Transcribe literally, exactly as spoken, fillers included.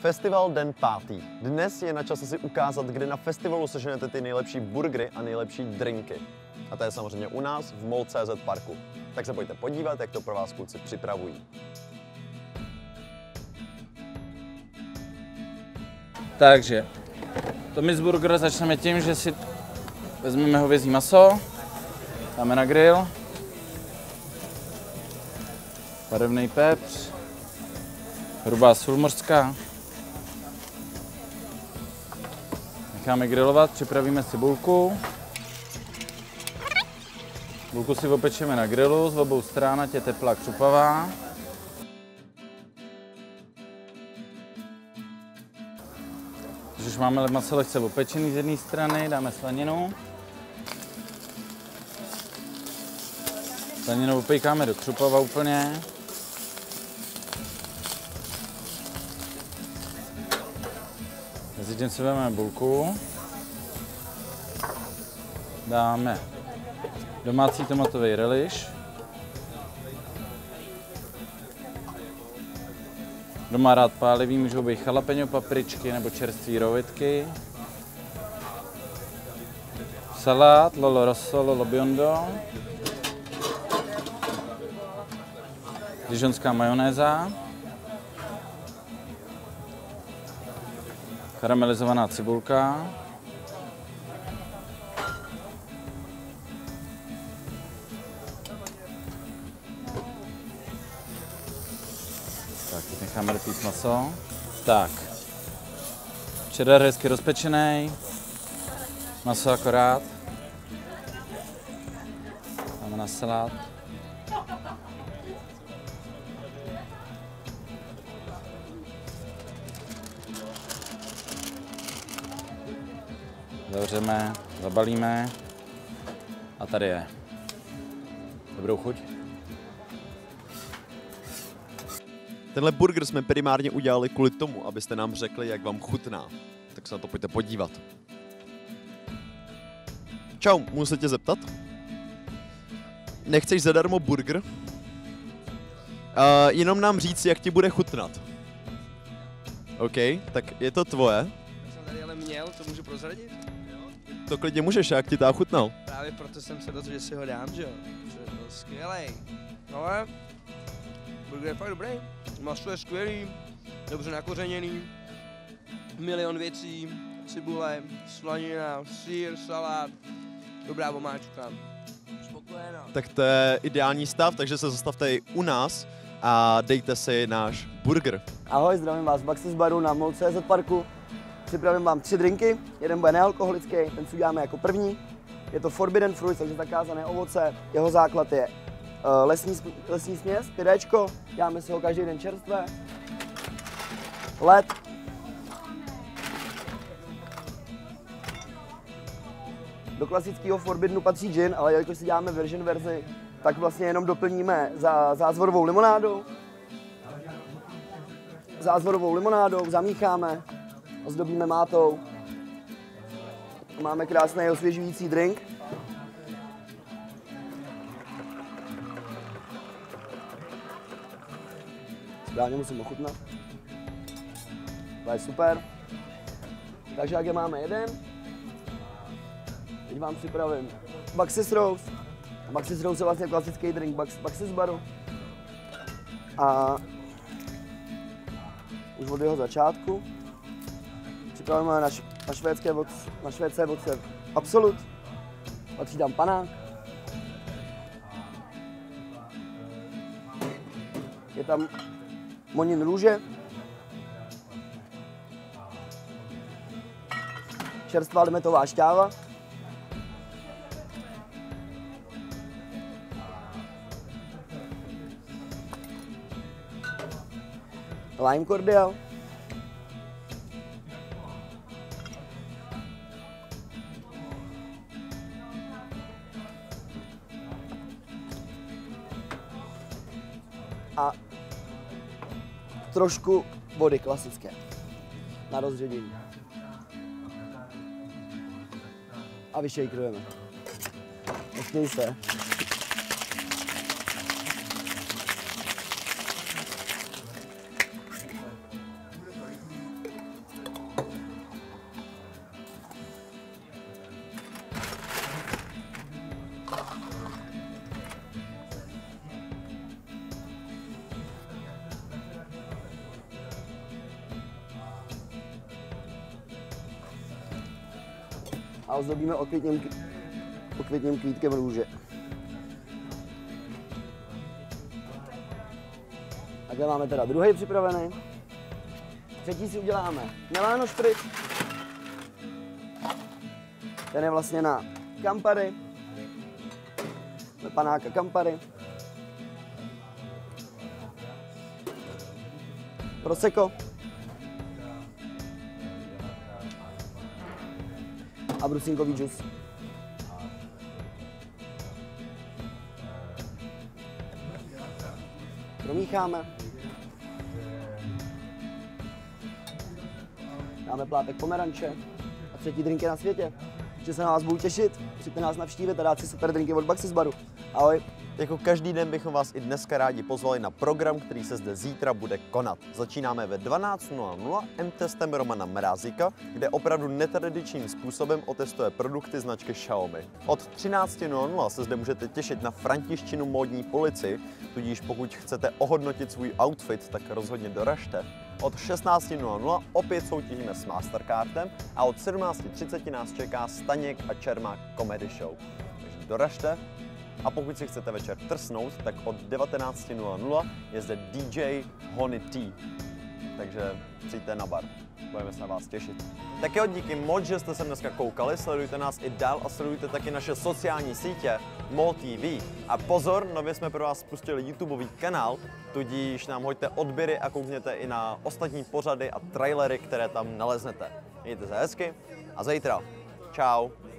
Festival den pátý. Dnes je na čase si ukázat, kde na festivalu seženete ty nejlepší burgery a nejlepší drinky. A to je samozřejmě u nás v Mall tečka cé zet parku. Tak se pojďte podívat, jak to pro vás kluci připravují. Takže, Tommy's Burger začneme tím, že si vezmeme hovězí maso, dáme na grill, barevný pepř, hrubá sůl mořská. Necháme grillovat, připravíme si bulku. Bulku si opečeme na grilu, z obou stran, ať je teplá, křupavá. Když už máme maso lehce opečený z jedné strany, dáme slaninu. Slaninu opejkáme do křupava úplně. Mezitím si vezmeme bulku. Dáme domácí tomatový reliš. Kdo má rád pálivý, můžou být jalapeňo papričky nebo čerstvé rovitky. Salát, lolo rosso, lolo biondo. Dijonská majonéza. Karamelizovaná cibulka. Tak, teď necháme dopít maso. Tak. Cheddar hezky rozpečený. Maso akorát. Dáme na salát. Zavřeme, zabalíme a tady je. Dobrou chuť. Tenhle burger jsme primárně udělali kvůli tomu, abyste nám řekli, jak vám chutná. Tak se na to pojďte podívat. Čau, můžu se tě zeptat? Nechceš zadarmo burger? Uh, jenom nám říct, jak ti bude chutnat. OK, tak je to tvoje. Já jsem tady ale měl, to můžu prozradit? To klidně můžeš, jak ti tá chutnal. Právě proto jsem se dozvěděl, že si ho dám, že jo? To je skvělej. No ale burger je fakt dobrý. Maso je skvělý, dobře nakořeněný, milion věcí, cibule, slanina, sýr, salát, dobrá vomáčka. Spokojená. Tak to je ideální stav, takže se zastavte i u nás a dejte si náš burger. Ahoj, zdravím vás z Baxis baru na Mall tečka cé zet parku. Připravím vám tři drinky, jeden bude nealkoholický, ten si uděláme jako první. Je to Forbidden Fruit, takže zakázané ovoce, jeho základ je uh, lesní, lesní směs, pyrečko, děláme si ho každý den čerstvé. Led. Do klasického Forbiddenu patří gin, ale jelikož si děláme version verzi, tak vlastně jenom doplníme za zázvorovou limonádou. Zázvorovou limonádou zamícháme, ozdobíme mátou. Máme krásný osvěžující drink. Správně musím ochutnat. To je super. Takže jak je máme jeden. Teď vám připravím Baxis Rose. Baxis Rose je vlastně klasický drink Baxis baru. A už od jeho začátku připravujeme na, š na švédské vodce, na švédské vodce Absolut. Patří tam panák. Je tam monin růže. Čerstvá limetová šťáva. Lime cordial. A trošku vody klasické na rozředění. A vyšejkrujeme. Nesměj se. a ozdobíme okvětním, okvětním kvítkem růže. Takhle máme teda druhý připravený. Třetí si uděláme Milano šprit. Ten je vlastně na Campari. Panáka Campari. Prosecco. A brusinkový džus. Promícháme. Dáme plátek pomeranče a třetí drink je na světě. Že se na vás budu těšit, přijďte nás navštívit a dát si super drinky od Baxis baru. Ahoj. Jako každý den bychom vás i dneska rádi pozvali na program, který se zde zítra bude konat. Začínáme ve dvanáct nula nula M-testem Romana Mrázika, kde opravdu netradičním způsobem otestuje produkty značky Xiaomi. Od třináct nula nula se zde můžete těšit na františčinu módní policii, tudíž pokud chcete ohodnotit svůj outfit, tak rozhodně doražte. Od šestnáct nula nula opět soutěžíme s Mastercardem a od sedmnáct třicet nás čeká Staněk a Čermák Comedy Show. Takže doražte. A pokud si chcete večer trsnout, tak od devatenáct nula nula je zde D J Honey T. Takže přijďte na bar. Budeme se na vás těšit. Tak jo, díky moc, že jste se dneska koukali, sledujte nás i dál a sledujte taky naše sociální sítě Mol T V. A pozor, nově jsme pro vás spustili YouTubeový kanál, tudíž nám hoďte odběry a koukněte i na ostatní pořady a trailery, které tam naleznete. Mějte se hezky a zítra. Čau.